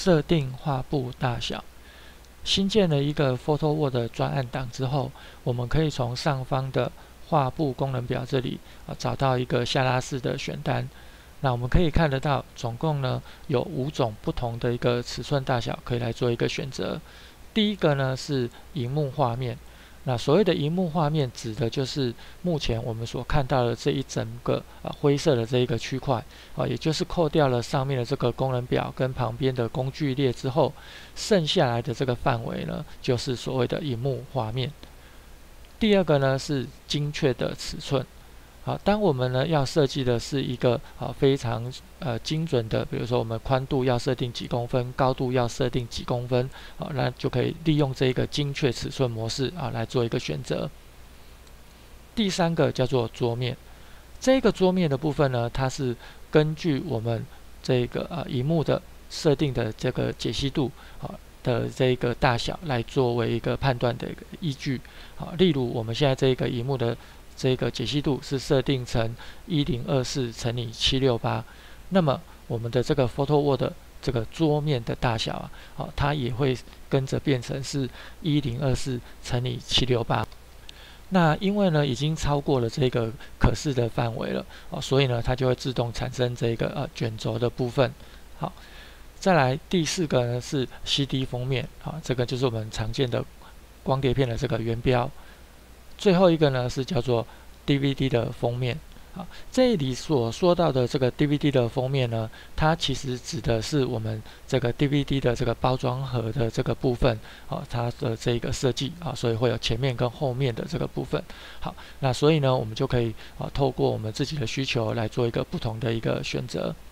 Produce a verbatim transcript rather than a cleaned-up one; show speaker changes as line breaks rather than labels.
设定画布大小。新建了一个 PhotoWord 专案档之后，我们可以从上方的画布功能表这里啊找到一个下拉式的选单。那我们可以看得到，总共呢有五种不同的一个尺寸大小可以来做一个选择。第一个呢是萤幕画面。那所谓的萤幕画面，指的就是目前我们所看到的这一整个啊灰色的这一个区块啊，也就是扣掉了上面的这个功能表跟旁边的工具列之后，剩下来的这个范围呢，就是所谓的萤幕画面。第二个呢是精确的尺寸。好，当我们呢要设计的是一个啊非常呃精准的，比如说我们宽度要设定几公分，高度要设定几公分，好，那就可以利用这个精确尺寸模式啊来做一个选择。第三个叫做桌面，这个桌面的部分呢，它是根据我们这个呃萤幕的设定的这个解析度啊的这个大小来作为一个判断的一个依据。好，例如我们现在这个萤幕的这个解析度是设定成一零二四乘以七六八，那么我们的这个 PhotoWord 这个桌面的大小啊，好，它也会跟着变成是一零二四乘以七六八。那因为呢已经超过了这个可视的范围了，哦，所以呢它就会自动产生这个呃卷轴的部分。好，再来第四个呢是 C D 封面，好，这个就是我们常见的光碟片的这个原标。最后一个呢是叫做 D V D 的封面。好，这里所说到的这个 D V D 的封面呢，它其实指的是我们这个 D V D 的这个包装盒的这个部分，好，它的这个设计啊，所以会有前面跟后面的这个部分。好，那所以呢，我们就可以啊透过我们自己的需求来做一个不同的一个选择。